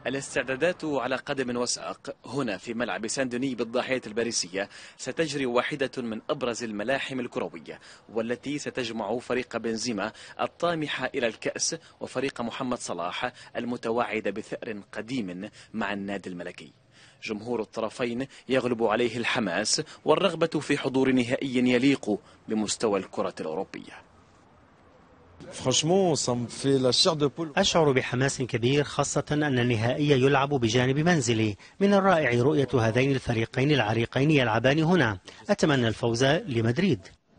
الاستعدادات على قدم وساق هنا في ملعب سان دوني بالضاحية الباريسية ستجري واحدة من أبرز الملاحم الكروية، والتي ستجمع فريق بنزيما الطامح إلى الكأس وفريق محمد صلاح المتوعد بثأر قديم مع النادي الملكي. جمهور الطرفين يغلب عليه الحماس والرغبة في حضور نهائي يليق بمستوى الكرة الأوروبية. أشعر بحماس كبير، خاصة أن النهائي يلعب بجانب منزلي. من الرائع رؤية هذين الفريقين العريقين يلعبان هنا. أتمنى الفوز لمدريد.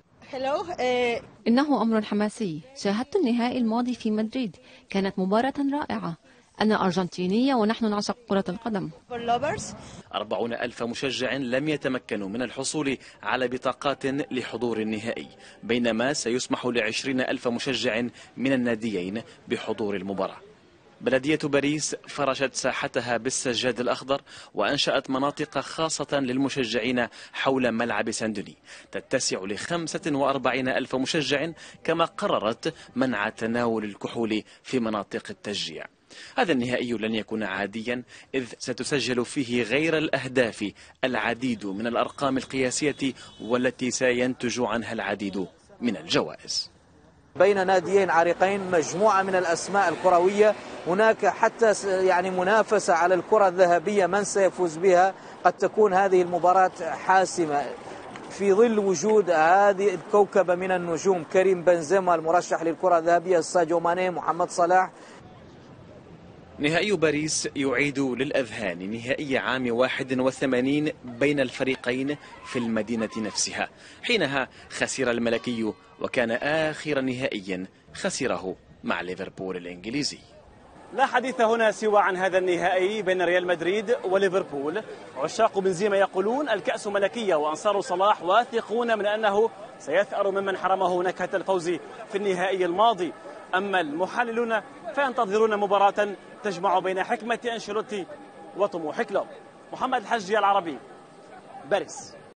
إنه أمر حماسي. شاهدت النهائي الماضي في مدريد، كانت مباراة رائعة. أنا أرجنتينية ونحن نعشق كرة القدم. 40,000 مشجع لم يتمكنوا من الحصول على بطاقات لحضور النهائي، بينما سيسمح ل20,000 مشجع من الناديين بحضور المباراة. بلدية باريس فرشت ساحتها بالسجاد الأخضر وأنشأت مناطق خاصة للمشجعين حول ملعب سان دوني تتسع ل45,000 مشجع، كما قررت منع تناول الكحول في مناطق التشجيع. هذا النهائي لن يكون عاديا، إذ ستسجل فيه غير الأهداف العديد من الأرقام القياسية والتي سينتج عنها العديد من الجوائز. بين ناديين عريقين مجموعة من الأسماء الكروية، هناك حتى منافسة على الكرة الذهبية، من سيفوز بها. قد تكون هذه المباراة حاسمة في ظل وجود هذه الكوكبة من النجوم: كريم بنزيما المرشح للكرة الذهبية، ساديو ماني، محمد صلاح. نهائي باريس يعيد للأذهان نهائي عام 81 بين الفريقين في المدينة نفسها، حينها خسر الملكي، وكان آخر نهائي خسره مع ليفربول الإنجليزي. لا حديث هنا سوى عن هذا النهائي بين ريال مدريد وليفربول. عشاق بنزيما يقولون الكأس ملكية، وأنصار صلاح واثقون من أنه سيثأر ممن حرمه نكهة الفوز في النهائي الماضي. أما المحللون فينتظرون مباراة تجمع بين حكمة أنشيلوتي وطموح كلوب. محمد الحجي، العربي، باريس.